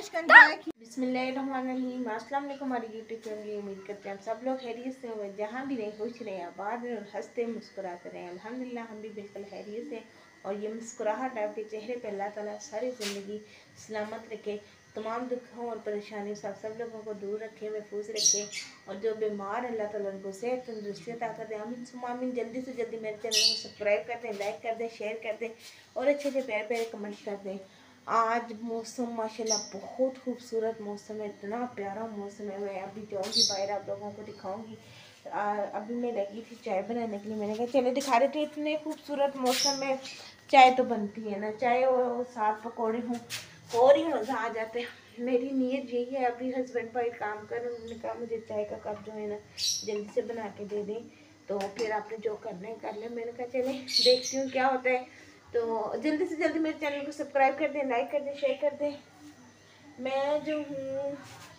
बारिश का एंजॉय की। बिस्मिल्लाहिर्रहमानिर्रहीम, अस्सलाम वालेकुम हमारी यूट्यूब फैमिली। उम्मीद करते हैं आप सब लोग खैरियत से हुए, जहाँ भी रहे खुश रहे, आबाद रहे और हंसते मुस्कुराते रहे। अल्हम्दुलिल्लाह हम भी बिल्कुल खैरियत से, और ये मुस्कुराहट आपके चेहरे पे अल्लाह ताला सारी ज़िंदगी सलामत रखे, तमाम दुखों और परेशानियों से सब लोगों को दूर रखे, महफूज रखे, और जो बीमार अल्लाह ताला उनको सेहत तंदुरुस्ती अता कर दे। आमीन सुम्मा आमीन। जल्दी से जल्दी मेरे चैनल को सब्सक्राइब कर दें, लाइक कर दें, शेयर कर दें और अच्छे अच्छे प्यारे प्यारे कमेंट कर दें। आज मौसम माशाल्लाह बहुत खूबसूरत मौसम है, इतना प्यारा मौसम है। मैं अभी जाऊँगी बाहर, आप लोगों को दिखाऊंगी। अभी मैं लगी थी चाय बनाने के लिए, मैंने कहा चले दिखा रहे थे। इतने खूबसूरत मौसम में चाय तो बनती है ना, चाय और साथ पकौड़े हों और ही मज़ा आ जाता है। मेरी नीयत यही है, अभी हस्बैंड भाई काम कर, उन्होंने कहा मुझे चाय का कप जो है ना जल्दी से बना के दे दें, तो फिर आपने जो करना है कर ले। मैंने कहा चले देखती हूँ क्या होता है। तो जल्दी से जल्दी मेरे चैनल को सब्सक्राइब कर दें, लाइक कर दें, शेयर कर दें। मैं जो हूँ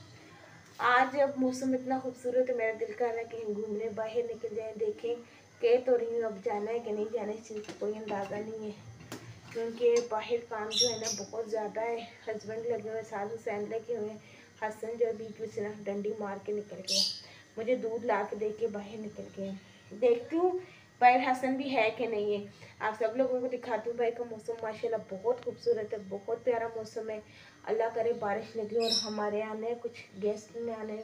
आज अब मौसम इतना खूबसूरत है, मेरा दिल कर रहा है कहीं घूमने बाहर निकल जाए, देखें कह तो रही हूँ अब जाना है कि नहीं जाना है, इस चीज़ का कोई अंदाज़ा नहीं है, क्योंकि बाहर काम जो है ना बहुत ज़्यादा है। हस्बैंड लगे हुए, सास हुसैन लगे हुए हैं। हसन जो बीच में से ना डंडी मार के निकल गया, मुझे दूध ला के दे के बाहर निकल गया। देखती हूँ बाहर हसन भी है कि नहीं है, आप सब लोगों को दिखाती हूँ। बाहर का मौसम माशाल्लाह बहुत खूबसूरत है, बहुत प्यारा मौसम है। अल्लाह करे बारिश लगे और हमारे आने कुछ गेस्ट में आने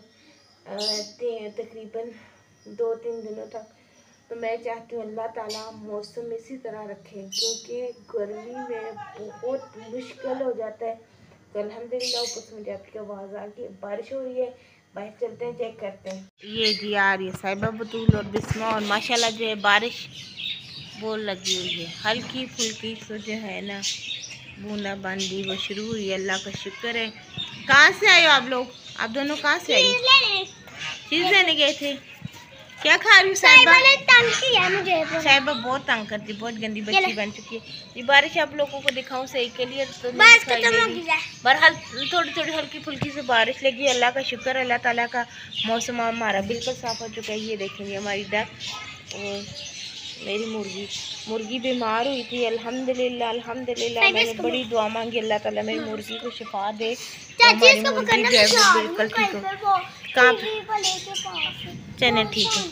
तकरीबन 2-3 दिनों तक। तो मैं चाहती हूँ अल्लाह ताला मौसम इसी तरह रखे, क्योंकि गर्मी में बहुत मुश्किल हो जाता है। तो अल्हम्दुलिल्लाह ऊपर से मुझे आपकी आवाज़ आ गई, बारिश हो रही है, बाहर चलते हैं, चेक करते हैं। ये जी आ रही है साहिबा बतूल और बिस्मा, और माशाल्लाह जो है बारिश वो लगी हुई है, हल्की फुल्की तो जो है ना बूंदा बांदी वो शुरू हुई है। अल्लाह का शुक्र है। कहाँ से आए हो आप लोग? आप दोनों कहाँ से आई? चीज़ लेने गए थे। क्या खा रही हूँ साहिबा? तंग किया मुझे। साहिबा बहुत तंग करती, बहुत गंदी बच्ची बन चुकी है। ये बारिश आप लोगों को दिखाऊं सही के लिए तो बहरहाल थोड़ी थोड़ी हल्की फुल्की से बारिश लगी। अल्लाह का शुक्र, अल्लाह ताला का मौसम हमारा बिल्कुल साफ हो चुका है। ये देखेंगे हमारी डक और मेरी मुर्गी बीमार हुई थी। अल्हम्दुलिल्लाह मैंने बड़ी दुआ मांगी, अल्लाह ताला मेरी मुर्गी को शिफा दे, तो हमारी मुर्गी जो है वो बिल्कुल ठीक हो। कहाँ चले ठीक है।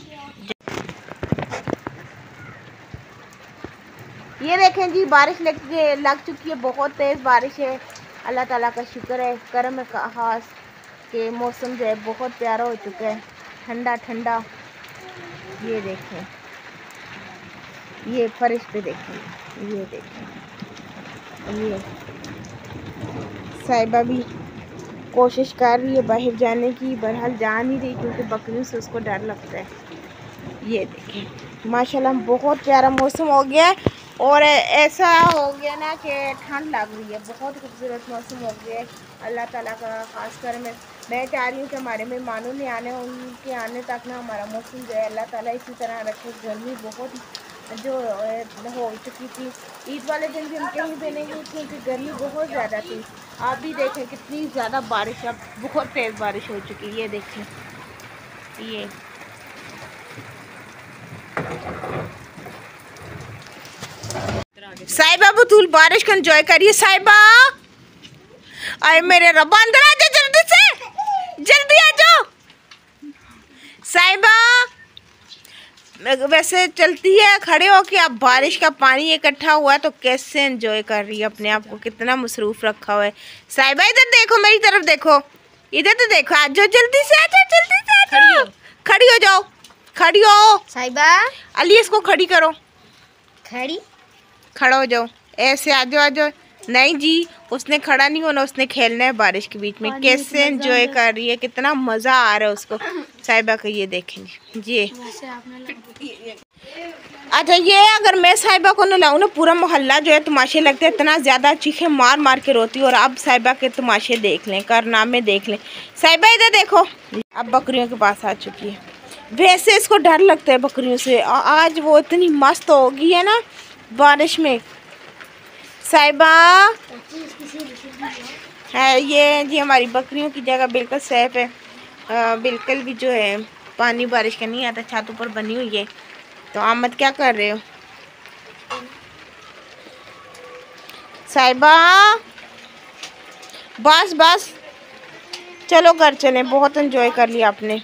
ये देखें जी बारिश लग चुकी है, बहुत तेज़ बारिश है। अल्लाह ताला का शुक्र है, करम है खास के मौसम जो है बहुत प्यारा हो चुका है, ठंडा ठंडा। ये देखें, ये फर्श पे देखें, ये देखें, ये साहिबा भी कोशिश कर रही है बाहर जाने की, बहरहाल जा नहीं रही क्योंकि बकरियों से उसको डर लगता है। ये देखें माशाल्लाह बहुत प्यारा मौसम हो गया है, और ऐसा हो गया ना कि ठंड लग रही है, बहुत खूबसूरत मौसम हो गया है। अल्लाह ताला का खास कर मैं चाह रही हूँ कि हमारे मेहमानों ने आने, उनके आने तक ना हमारा मौसम जो है अल्लाह ताला इसी तरह रखे। गर्मी बहुत जो हो चुकी थी, ईद वाले दिन भी हम कहीं भी नहीं गए क्योंकि गर्मी बहुत ज़्यादा थी। आप भी देखें कितनी ज़्यादा बारिश, अब बहुत तेज़ बारिश हो चुकी है। ये देखें, ये साहिबा बतूल बारिश को एंजॉय करिए। साहिबा आए मेरे रब्बा, अंदर आ जाओ, जल्दी से जल्दी आ जाओ। साहिबा वैसे चलती है खड़े हो के, अब बारिश का पानी इकट्ठा हुआ है तो कैसे एंजॉय कर रही है अपने आप को, कितना मसरूफ रखा हुआ है। साहिबा इधर देखो, मेरी तरफ देखो, इधर तो देखो, आ जाओ जल्दी से, आ जाओ जल्दी से, आ जाओ, खड़ी हो जाओ, खड़ी हो साहिबा। अली इसको खड़ी करो, खड़ा हो जाओ, ऐसे आ जाओ, आ जाओ। नहीं जी उसने खड़ा नहीं होना, उसने खेलना है बारिश के बीच में। कैसे एंजॉय कर रही है, कितना मज़ा आ रहा है उसको साहिबा का। ये देखेंगे जी। अच्छा ये अगर मैं साहिबा को न लाऊं ना, पूरा मोहल्ला जो है तमाशे लगते हैं, इतना ज़्यादा चीखें मार मार के रोती है। और अब साहिबा के तमाशे देख लें, कारनामे देख लें। साहिबा इधर देखो, अब बकरियों के पास आ चुकी है। वैसे इसको डर लगता है बकरियों से, आज वो इतनी मस्त हो गई है ना बारिश में। साहिबा है ये जी, हमारी बकरियों की जगह बिल्कुल सेफ है, बिल्कुल भी जो है पानी बारिश का नहीं आता, छत ऊपर बनी हुई है। तो आमद क्या कर रहे हो साहिबा? बस बस चलो घर चलें, बहुत एंजॉय कर लिया आपने।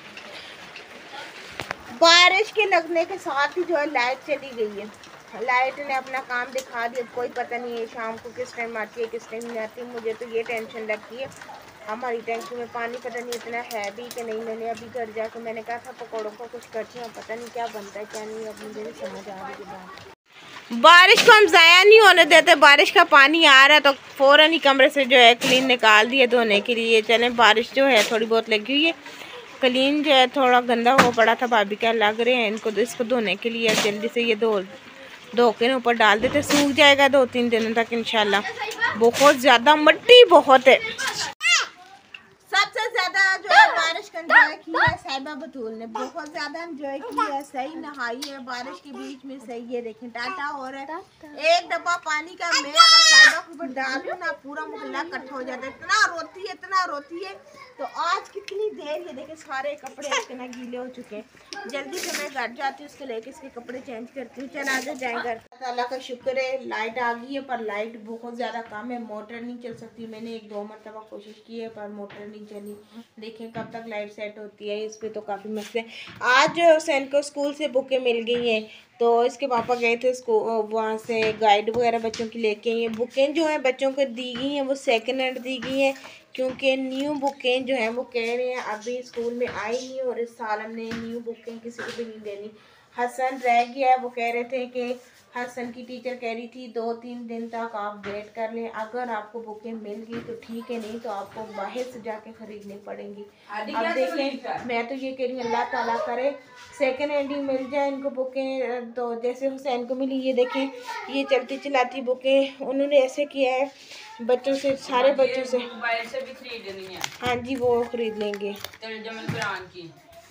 बारिश के लगने के साथ ही जो है लाइट चली गई है। लाइट ने अपना काम दिखा दिया, कोई पता नहीं है शाम को किस टाइम आती है किस टाइम नहीं आती। मुझे तो ये टेंशन लगती है, हमारी टैंकी में पानी पता नहीं इतना है भी कि नहीं। मैंने अभी घर जाकर मैंने कहा था पकौड़ों को कुछ करती हूँ, पता नहीं क्या बनता है क्या नहीं, अब मुझे नहीं समझ आ रही बात। बारिश को हम ज़ाया नहीं होने देते, बारिश का पानी आ रहा है तो फ़ौरन ही कमरे से जो है क्लीन निकाल दिए धोने के लिए। चलें, बारिश जो है थोड़ी बहुत लगी हुई है, क्लीन जो है थोड़ा गंदा हो पड़ा था, भाभी क्या लग रहे हैं इनको, इसको धोने के लिए जल्दी से ये धो के ऊपर डाल देते, सूख जाएगा 2-3 दिनों तक इंशाल्लाह। बहुत ज़्यादा मिट्टी बहुत है। सबसे ज़्यादा जो है बारिश का एंजॉय किया है साहिबा बतूल ने, बहुत ज़्यादा एंजॉय किया है। सही नहाई है बारिश के बीच में, सही है। देखें टाटा हो रहा है, एक डब्बा पानी का मैं साहिबा के ऊपर डाल दूँ ना पूरा मोहल्ला इकट्ठा हो जाता है, इतना रोती है। तो आज कितनी देर, ये देखें सारे कपड़े इसके ना गीले हो चुके हैं। जल्दी से मैं घर जाती हूँ, उसको लेके इसके कपड़े चेंज करती हूँ। चल आगे जाएँ घर। अल्लाह का शुक्र है लाइट आ गई है, पर लाइट बहुत ज़्यादा कम है, मोटर नहीं चल सकती। मैंने 1-2 मरतबा कोशिश की है पर मोटर नहीं चली। देखें कब तक लाइट सेट होती है, इस पर तो काफ़ी मसले। आज हुसैन को स्कूल से बुकें मिल गई हैं, तो इसके पापा गए थे स्कूल, वहाँ से गाइड वगैरह बच्चों की लेके आई हैं। बुकें जो हैं बच्चों को दी गई हैं वो सेकेंड हैंड दी गई हैं, क्योंकि न्यू बुकें जो हैं वो कह रहे हैं अभी स्कूल में आई नहीं, और इस साल हमने न्यू बुकें किसी को भी नहीं देनी। हसन रह गया है, वो कह रहे थे कि हसन की टीचर कह रही थी 2-3 दिन तक आप वेट कर लें, अगर आपको बुकें मिल गई तो ठीक है, नहीं तो आपको बाहर से जाके ख़रीदनी पड़ेंगी। अब देखें, मैं तो ये कह रही हूँ अल्लाह ताला करे सेकेंड हैंड ही मिल जाए इनको बुकें। तो जैसे हुसैन को मिली, ये देखें ये चलती चलाती बुकें उन्होंने ऐसे किया है बच्चों से, सारे बच्चों से मोबाइल से भी खरीदनी है। हाँ जी वो खरीद लेंगे। तर्जुमे कुरान की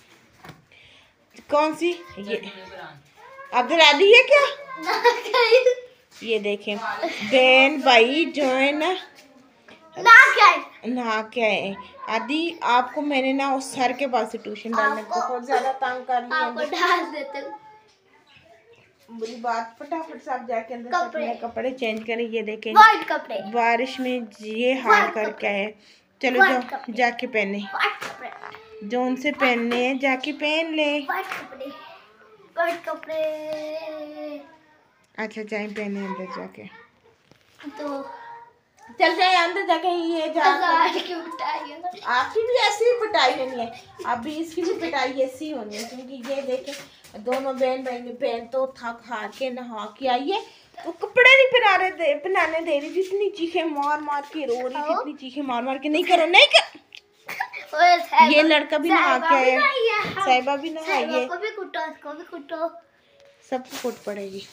कौन सी? ये अब्दुल है क्या? ये देखें बहन भाई जो है ना नहा के आए। आदि आपको मैंने ना उस सर के पास से ट्यूशन डालने बहुत ज्यादा तंग कर लिया। बुरी बात, फटाफट से आप जाके अंदर अपने कपड़े चेंज करें। ये देखें बारिश में ये हाल करके आए। चलो जो जाके पहने, जो उनसे पहनने हैं जाके पहन ले। अच्छा जाए पहने अंदर जाके, तो चल जाए अंदर जाके। ये आपकी भी ऐसी ही पिटाई होनी है, अभी इसकी भी पिटाई ऐसी होनी है, क्योंकि ये देखे दोनों बहन भाई ने पहन तो थक हार के नहा के आई है, तो कपड़े नहीं पहनाने दे रही, जितनी चीखें मार मार के रो रही थी, इतनी चीखें मार मार के नहीं करो नहीं कर। ये लड़का भी नहा के आया, साहिबा भी नहाई है, सबको कुट पड़ेगी।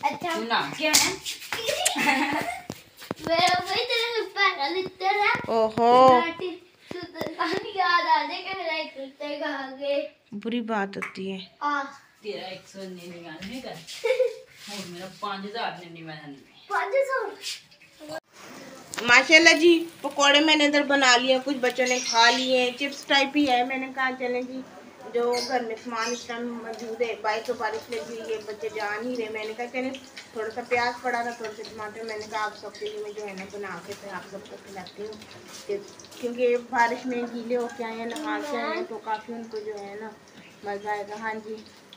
ओहो बुरी बात होती है। तेरा 199 का और मेरा 5099। माशाल्लाह जी पकोड़े मैंने इधर बना लिए, कुछ बच्चों ने खा लिए, चिप्स टाइप ही है। मैंने कहा चलें जी जो घर में सामान इस टाइम मौजूद है, बाइक तो बारिश लगी हुई है, बच्चे जा नहीं रहे। मैंने कहा चलें थोड़ा सा प्याज पड़ा था, थोड़े से टमाटर, मैंने कहा आप सबके लिए मैं जो है ना बना के फिर आप सबको खिलाती हूँ, क्योंकि बारिश में गीले होके आए हैं नहा के आए हैं, तो काफ़ी उनको जो है ना मज़ा आएगा। हाँ जी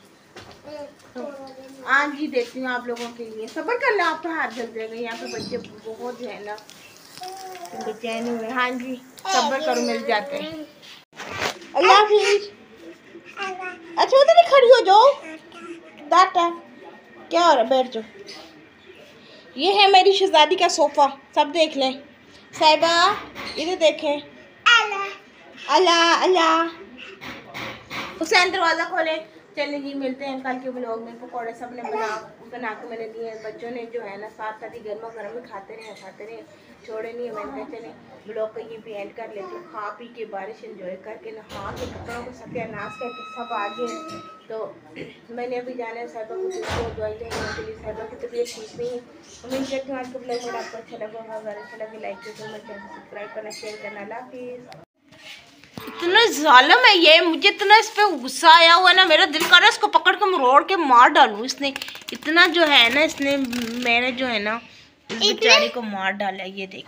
हाँ जी देखती हूँ आप लोगों के लिए, सब्र कर लो, आपका हाथ जल जाएगा। यहाँ पे बच्चे बहुत जो है ना बेचैन हुए। हाँ जी सब्र करो, मिल जाते हैं। अल्लाह हाफिज़। अच्छा उधर ही खड़ी हो जाओ, डाटा क्या हो रहा, बैठ जाओ। ये है मेरी शहजादी का सोफ़ा, सब देख लें। साहिबा इधर देखें। अल्लाह अल्लाह। हुसैन दरवाज़ा खोले। चलिए जी मिलते हैं कल के ब्लॉग में। पकौड़े सब ने बना के मैंने दिए, बच्चों ने जो है ना साथ साथ ही गर्मा गर्म में खाते रहे छोड़े नहीं है। मैंने कहा चले ब्लॉग को ये भी एंड कर लेते हैं, खा पी के बारिश एंजॉय करके नहा के कपड़ों को सत्यानाश करके सब आ गए। तो मैंने अभी जाना है साहिबा को दवाई देने के लिए, साहिबा की तबीयत ठीक नहीं है। उम्मीद करती हूँ आज का ब्लॉग मेरा आपको अच्छा लगा होगा, अगर अच्छा लगे लाइक करना, चैनल सब्सक्राइब करना, शेयर करना। अल्लाह हाफिज़। इतना जालिम है ये, मुझे इतना इस पे गुस्सा आया हुआ है ना, मेरा दिल कर रहा है इसको पकड़ के मरोड़ के मार डालूं। इसने इतना जो है ना, इसने मेरे जो है ना इस बेचारी को मार डाला। ये देखें जरा।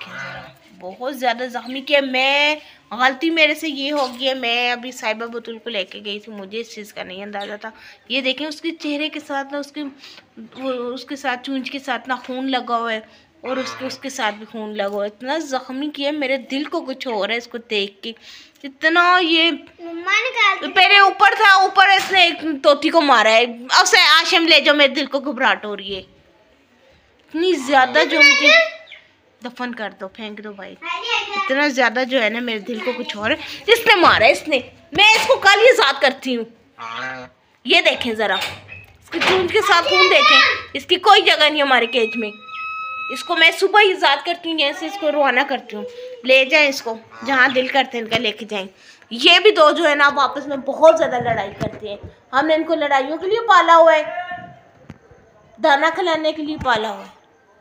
बहुत ज़्यादा ज़ख्मी किया। मैं गलती मेरे से ये हो गई है, मैं अभी साहिबा बतूल को लेके गई थी, मुझे इस चीज़ का नहीं अंदाज़ा था। ये देखें उसके चेहरे के साथ ना उसके साथ चूंच के साथ ना खून लगा हुआ है और उसके साथ भी खून लगा हुआ है। इतना ज़ख्मी किया, मेरे दिल को कुछ हो रहा है इसको देख के। इतना ये मेरे ऊपर था, ऊपर इसने एक तोती को मारा है। अब से आशिम ले जाओ, मेरे दिल को घबराहट हो रही है इतनी ज़्यादा, जो मुझे दफन कर दो, फेंक दो भाई। इतना ज़्यादा जो है ना मेरे दिल को कुछ और है। इसने मारा है, इसने, मैं इसको कल ही याद करती हूँ। ये देखें ज़रा, इसके खून के साथ खून देखें, इसकी कोई जगह नहीं हमारे केज में। इसको मैं सुबह ही याद करती हूँ, जैसे इसको रवाना करती हूँ, ले जाएं इसको जहाँ दिल करते हैं इनका लेके जाएं। ये भी दो जो है ना आपस में बहुत ज़्यादा लड़ाई करते हैं। हमने इनको लड़ाइयों के लिए पाला हुआ है, दाना खिलाने के लिए पाला हुआ है।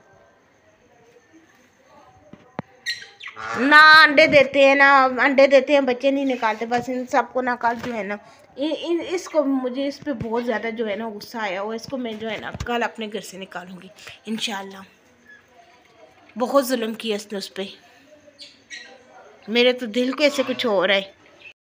ना अंडे देते हैं, ना अंडे देते हैं, बच्चे नहीं निकालते। बस इन सबको ना कल जो है ना इसको, मुझे इस पे बहुत ज़्यादा जो है ना गुस्सा आया हुआ। इसको मैं जो है ना कल अपने घर से निकालूंगी इंशाल्लाह। बहुत जुल्म किया इसने उस पर, मेरे तो दिल को ऐसे कुछ हो रहा है।